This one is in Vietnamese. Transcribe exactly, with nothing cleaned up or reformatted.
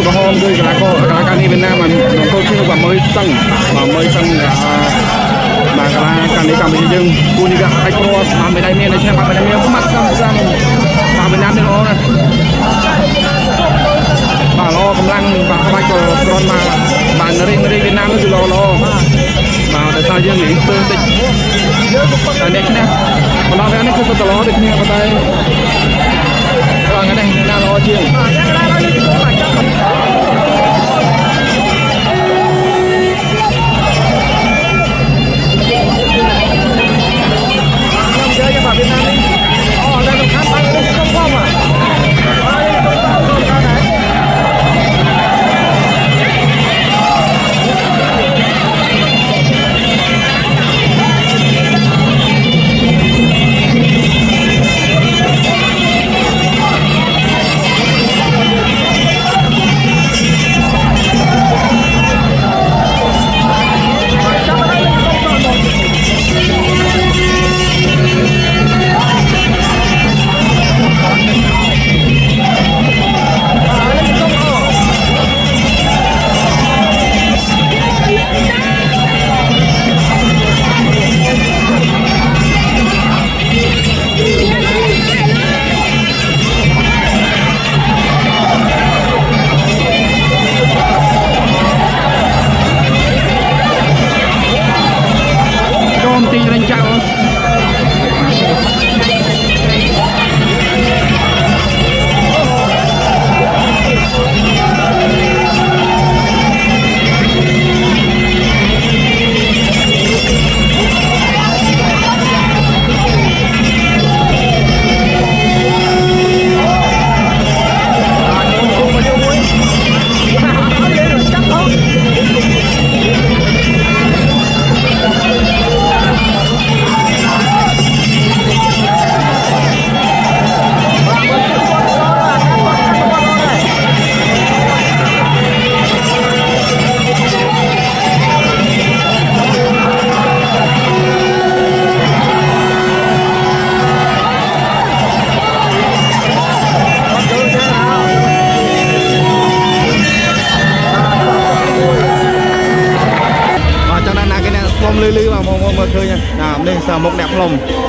tôi có hôm tôi là cô là can đi Việt Nam mà tôi chưa và mới sân mà mới sân mà là can đi Campuchia nhưng cô đi gặp ai pro mà bên đây miền này xem mà bên đây miền cũng mắt xăm xăm mà Việt Nam đi nó này mà lo cầm lăng và các bạn còn mà bạn ở đây ở đây Việt Nam nó cứ lo lo mà tại sao dương nghĩ tôi tịch tại đây nè còn lo cái này cứ tôi lo được nha vào đây còn cái này là lo chiên Việt Nam đi. Ồ, đây là khán giả đây không không à? lư lư mà mong mong khơi nha, à đây là một đẹp lồng.